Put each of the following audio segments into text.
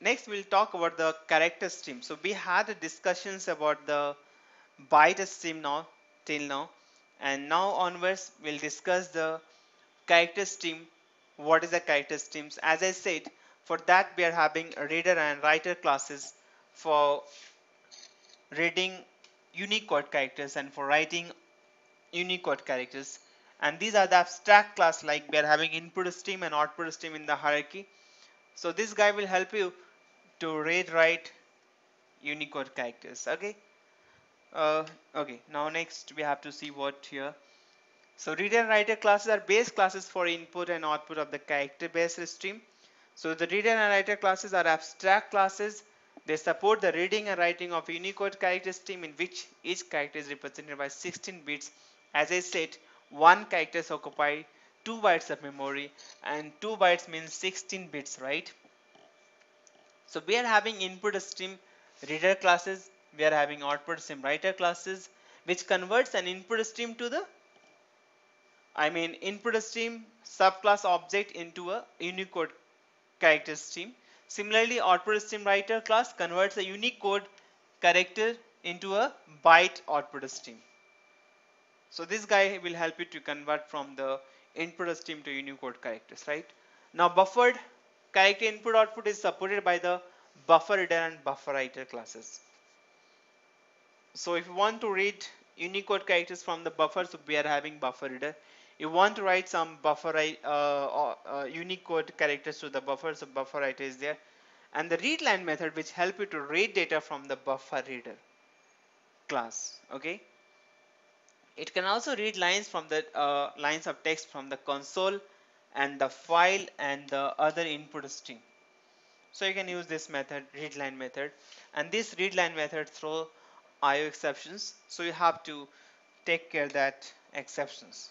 next we'll talk about the character stream. So we had discussions about the byte stream now till now, and now onwards we'll discuss the character stream. What is the character streams? As I said, for that we are having reader and writer classes for reading Unicode characters and for writing Unicode characters. And these are the abstract class, like we are having input stream and output stream in the hierarchy. So this guy will help you to read write Unicode characters. Okay, now next we have to see what here. So reader and writer classes are base classes for input and output of the character based stream. So the reader and writer classes are abstract classes. They support the reading and writing of Unicode character stream, in which each character is represented by 16 bits. As I said, one character occupies 2 bytes of memory, and 2 bytes means 16 bits, right? So we are having input stream reader classes, we are having output stream writer classes, which converts an input stream to the input stream subclass object into a Unicode character stream. Similarly, output stream writer class converts a Unicode character into a byte output stream. So this guy will help you to convert from the input stream to Unicode characters, right? Now buffered character input output is supported by the buffer reader and buffer writer classes. So if you want to read Unicode characters from the buffer, so we are having buffer reader. You want to write some buffer Unicode characters to the buffer, so buffer writer is there. And the read line method, which help you to read data from the buffer reader class. Okay. It can also read lines from the lines of text from the console and the file and the other input string. So you can use this method, readline method, and this readline method throw IO exceptions. So you have to take care that exceptions.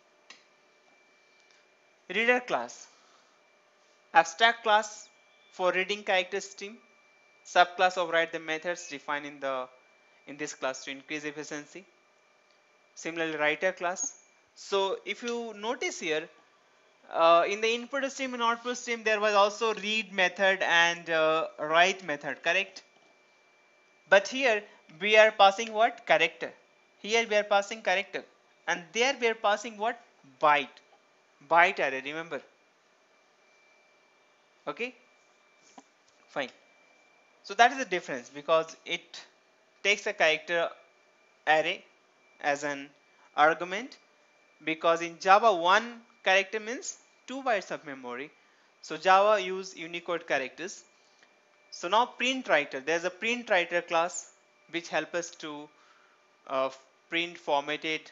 Reader class, abstract class for reading character stream, subclass override the methods defined in this class to increase efficiency. Similarly, writer class. So if you notice here, in the input stream and output stream, there was also read method and write method, correct? But here we are passing what? Character. Here we are passing character, and there we are passing what? Byte. Byte array, remember? Okay, fine. So that is the difference, because it takes a character array as an argument, because in Java 1 character means 2 bytes of memory. So Java use Unicode characters. So now print writer, there's a print writer class which help us to uh, print formatted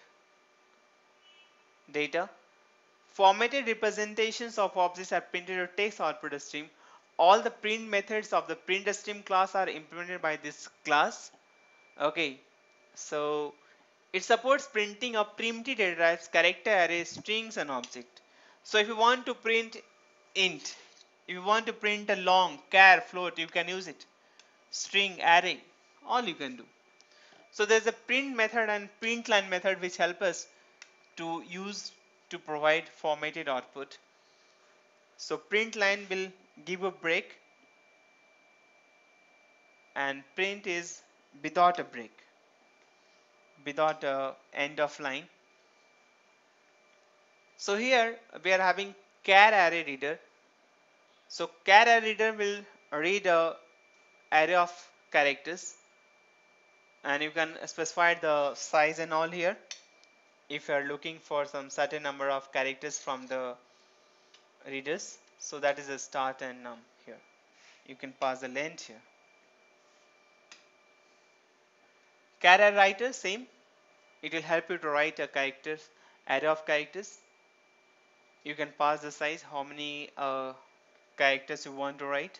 data. Formatted representations of objects are printed to text output stream. All the print methods of the print stream class are implemented by this class. Okay, so it supports printing of primitive data types, character arrays, strings, and object. So if you want to print int, if you want to print a long, char, float, you can use it. String, array, all you can do. So there's a print method and print line method which help us to use to provide formatted output. So print line will give a break, and print is without a break, without a end of line. So here we are having char array reader. So char array reader will read a array of characters, and you can specify the size and all here. If you are looking for some certain number of characters from the readers, so that is a start and num here. You can pass the length here. Char array writer, same. It will help you to write a characters array of characters. You can pass the size, how many characters you want to write.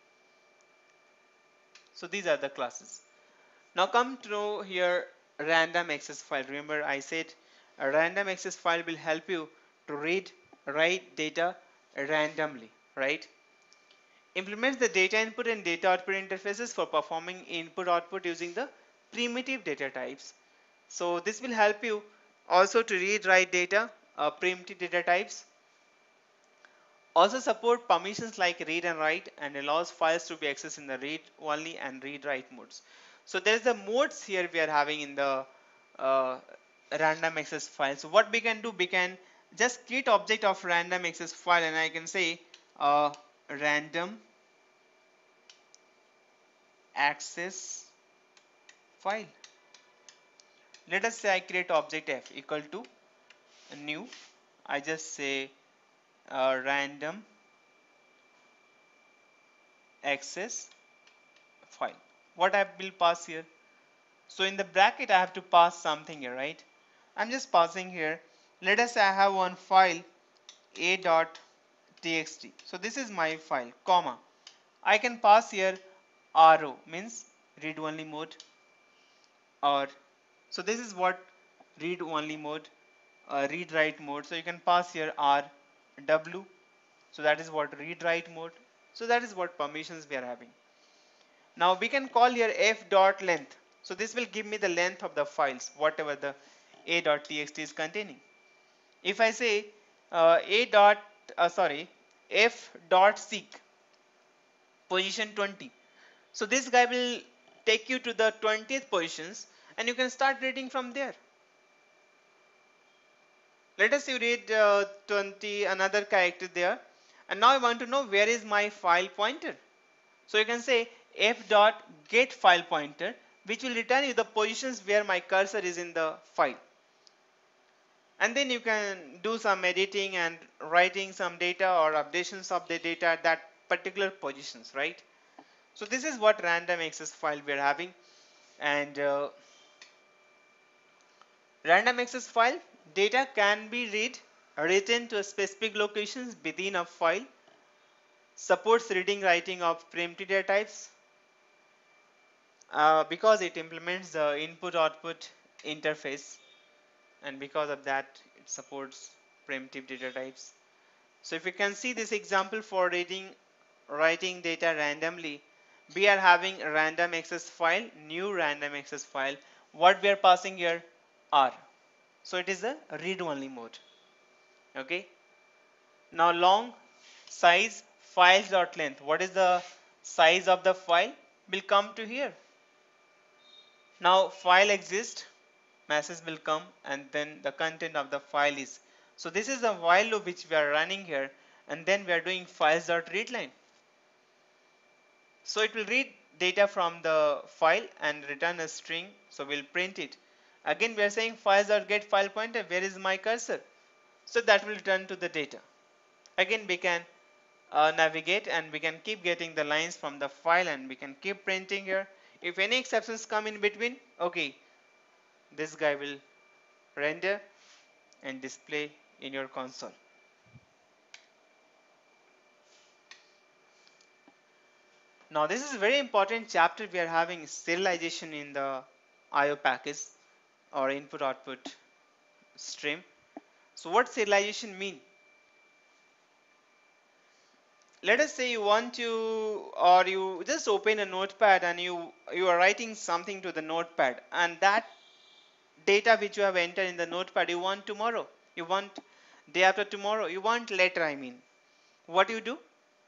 So these are the classes. Now come to here random access file. Remember I said a random access file will help you to read, write data randomly, right? Implements the data input and data output interfaces for performing input output using the primitive data types. So this will help you also to read write data primitive data types. Also support permissions like read and write, and allows files to be accessed in the read only and read write modes. So there's the modes here we are having in the uh, random access file. So what we can do, we can just create object of random access file, and I can say random access file. Let us say I create object f equal to new. I just say random access file. What I will pass here? So in the bracket I have to pass something here, right? I'm just passing here. Let us say I have one file a.txt. So this is my file, comma. I can pass here RO, means read only mode, or so this is what read only mode, read write mode. So you can pass here RW. So that is what read write mode. So that is what permissions we are having. Now we can call here f dot length. So this will give me the length of the files, whatever the a.txt is containing. If I say a dot sorry f dot seek position 20, so this guy will take you to the 20th positions, and you can start reading from there. Let us you read 20 another character there, and now I want to know where is my file pointer. So you can say f dot get file pointer, which will return you the positions where my cursor is in the file. And then you can do some editing and writing some data or updations of the data at that particular positions, right? So this is what random access file we are having. And random access file data can be written to specific locations within a file, supports reading writing of primitive data types, because it implements the input output interface, and because of that it supports primitive data types. So if you can see this example for reading writing data randomly, we are having a random access file, new random access file. What we are passing here? R. So it is a read only mode. Okay. Now long size files dot length. What is the size of the file? Will come to here. Now file exists, message will come, and then the content of the file is. So this is the while loop which we are running here, and then we are doing files dot read line. So it will read data from the file and return a string. So we'll print it. Again we are saying files dot get file pointer. Where is my cursor? So that will return to the data. Again we can navigate, and we can keep getting the lines from the file, and we can keep printing here. If any exceptions come in between, okay, this guy will render and display in your console. Now this is a very important chapter. We are having serialization in the IO package or input output stream. So what serialization mean? Let us say you want to, or you just open a notepad and you are writing something to the notepad, and that data which you have entered in the notepad you want tomorrow, you want day after tomorrow, you want later, I mean, what you do?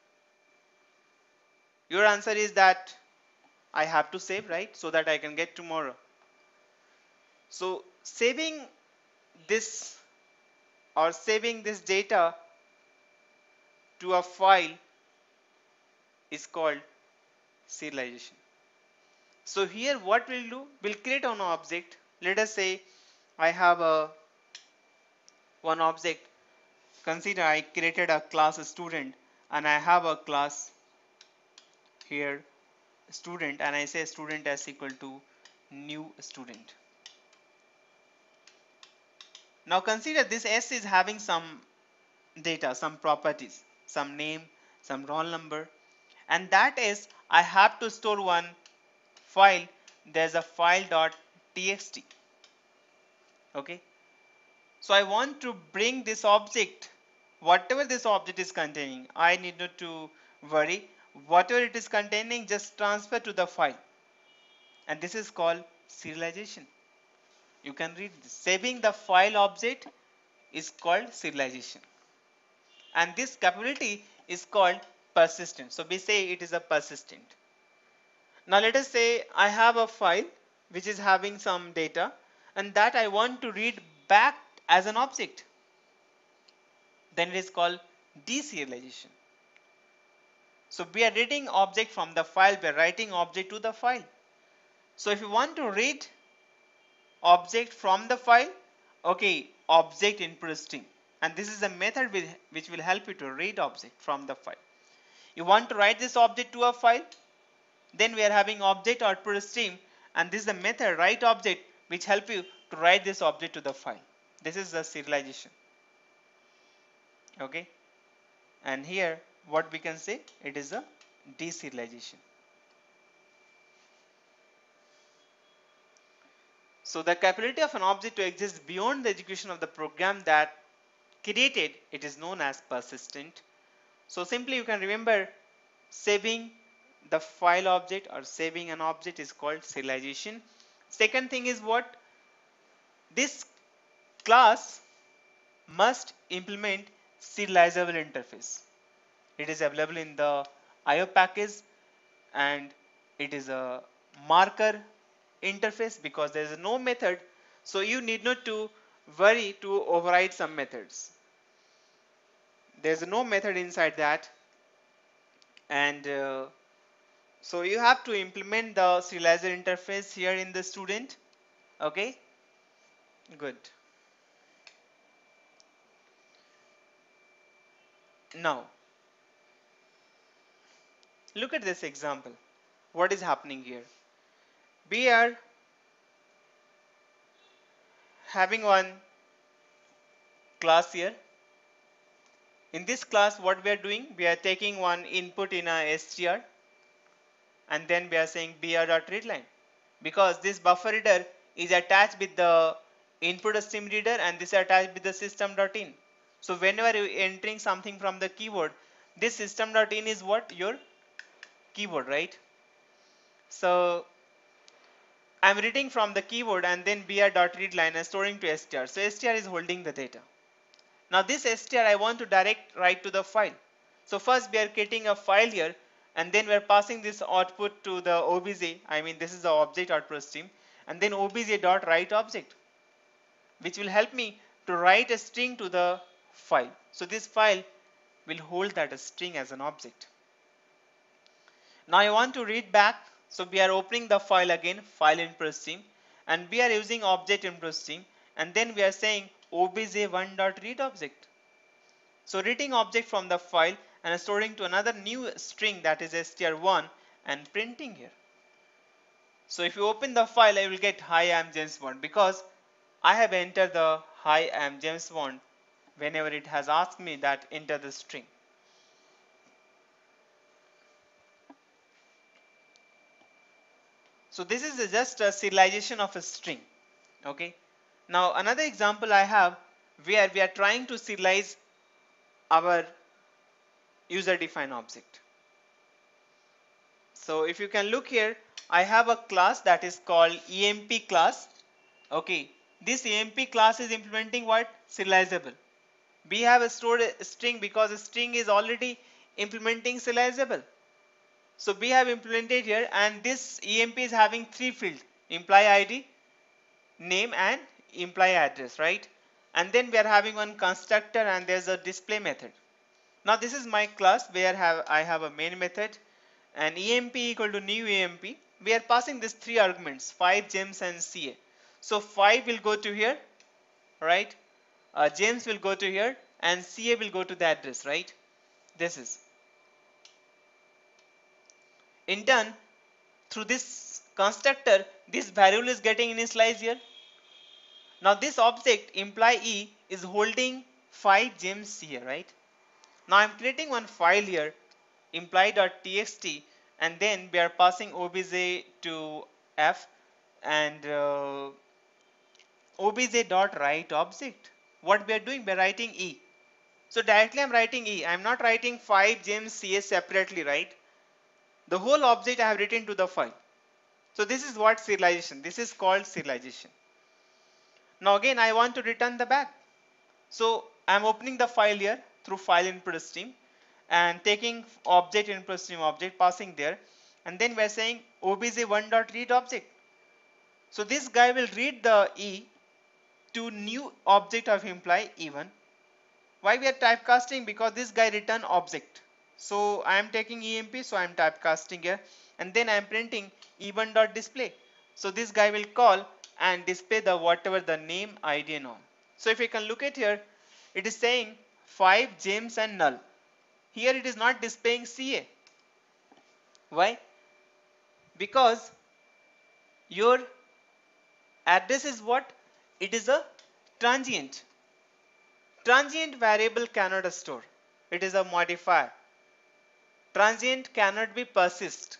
Your answer is that I have to save, right, so that I can get tomorrow. So saving this or saving this data to a file is called serialization. So here what we'll do, we'll create an object. Let us say I have a one object. Consider I created a class student, and I have a class here student, and I say student as equal to new student. Now consider this S is having some data, some properties, some name, some roll number, and that is I have to store one file. There's a file dot txt. Okay, so I want to bring this object, whatever this object is containing, I need not to worry. Whatever it is containing, just transfer to the file, and this is called serialization. You can read this. Saving the file object is called serialization. and this capability is called persistent. So we say it is a persistent. Now let us say I have a file which is having some data and that I want to read back as an object. Then it is called deserialization. So we are reading object from the file, we are writing object to the file. So if you want to read object from the file, okay, object input string, and this is a method which will help you to read object from the file. You want to write this object to a file, then we are having object output stream, and this is the method write object which help you to write this object to the file. This is the serialization. Okay, and here what we can say, it is a deserialization. So the capability of an object to exist beyond the execution of the program that created it is known as persistent. So simply you can remember, saving the file object or saving an object is called serialization. Second thing is what? This class must implement serializable interface. It is available in the IO package and it is a marker interface because there is no method, so you need not to worry to override some methods. There is no method inside that, and so you have to implement the serializer interface here in the student. Okay, good. Now look at this example. What is happening here? We are having one class here. In this class what we are doing, we are taking one input in a str and then we are saying br.readline, because this buffer reader is attached with the input stream reader and this is attached with the system.in. So whenever you are entering something from the keyboard, this system.in is what? Your keyboard, right? So I'm reading from the keyboard and then br.readline and storing to str. So str is holding the data. Now this str I want to direct write to the file. So first we are creating a file here and then we are passing this output to the obj. I mean this is the object output stream, and then obj.write object, which will help me to write a string to the file. So this file will hold that string as an object. Now I want to read back, so we are opening the file again, file input stream, and we are using object input stream, and then we are saying obj1.read object. So reading object from the file and storing to another new string, that is str1, and printing here. So if you open the file, I will get hi, I am James Bond, because I have entered the hi, I am James Bond whenever it has asked me that enter the string. So this is just a serialization of a string. Okay. Now another example I have where we are trying to serialize our user defined object. So if you can look here, I have a class that is called EMP class. Okay, this EMP class is implementing what? Serializable. We have a stored string because a string is already implementing serializable. So we have implemented here, and this EMP is having three fields: employee ID, name, and employee address, right? And then we are having one constructor and there's a display method. Now this is my class where I have a main method and EMP equal to new EMP. We are passing these three arguments, 5, James, and CA. So 5 will go to here, right? James will go to here and CA will go to the address, right? This is. In turn, through this constructor, this variable is getting initialized here. Now this object employee E is holding 5 gems here, right? Now I'm creating one file here, employee.txt, and then we are passing obj to f and obj.write object. What we are doing, we are writing E. So directly I'm writing E. I'm not writing 5 gems CS separately, right? The whole object I have written to the file. So this is what serialization. This is called serialization. Now again I want to return the back. So I'm opening the file here through file input stream and taking object input stream object passing there, and then we're saying obj1.read object. So this guy will read the E to new object of imply E1. Why we are typecasting? Because this guy return object. So I am taking EMP, so I am typecasting here, and then I am printing E1.display. So this guy will call and display the whatever the name, ID and all. So if you can look at here, it is saying 5 James and null. Here it is not displaying CA. Why? Because your address is what? It is a transient. Transient variable cannot store. It is a modifier. Transient cannot be persist.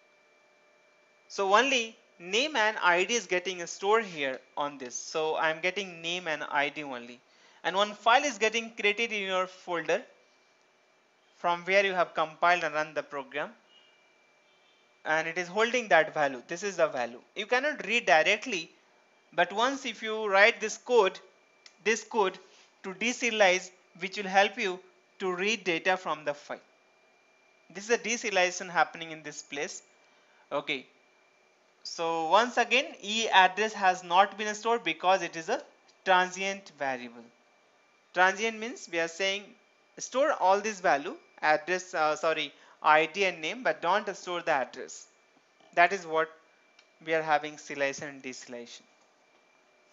So only name and ID is getting stored here on this. So I am getting name and ID only. And one file is getting created in your folder from where you have compiled and run the program. And it is holding that value. This is the value. You cannot read directly, but once if you write this code to deserialize, which will help you to read data from the file. This is a deserialization happening in this place. Okay. So once again, E address has not been stored because it is a transient variable. Transient means we are saying store all this value, address, ID and name, but don't store the address. That is what we are having serialization and deserialization.